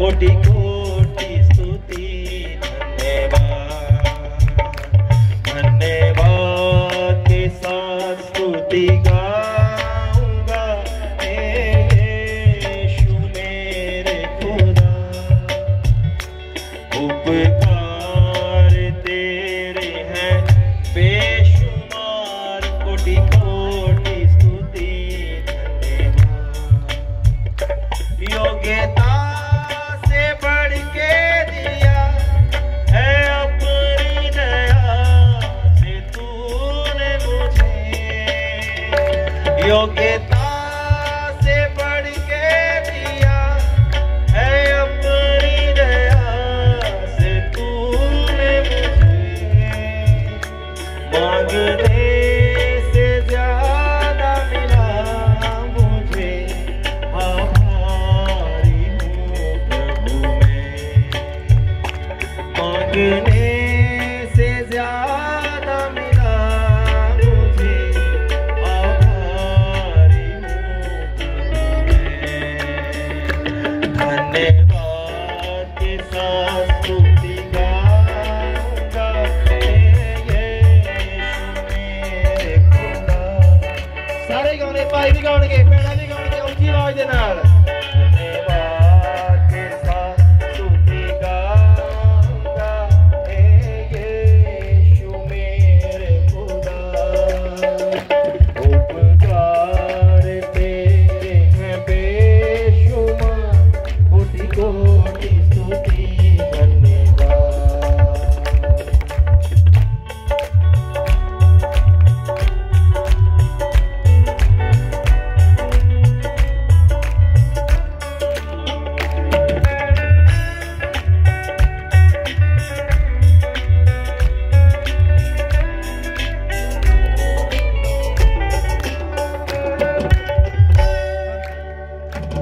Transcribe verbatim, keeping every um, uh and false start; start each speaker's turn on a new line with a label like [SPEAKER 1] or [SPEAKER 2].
[SPEAKER 1] कोटि कोटि स्तुति धन्यवाद धन्यवाद के साथ स्तुति गाऊंगा हे यीशु मेरे खुदा उपकार तेरे हैं बेशुमार कोटि कोटि स्तुति धन्यवाद योग्यता से बढ़ के दिया है अपनी दया से तूने मुझे योग्यता से बढ़ के दिया है अपनी दया से तूने मुझे मांगने से ज्यादा मिला मुझे आभारी हूँ प्रभु मैं मांगने से ज्यादा मिला मुझे आभारी हूँ प्रभु मैं धन्यवाद के साथ स्तुति गाऊंगा हे यीशु मेरे खुदा सारे गाने भाई भी गाउणगे भैणां भी गाउणगे ਉੱਚੀ आवाज ਦੇ ਨਾਲ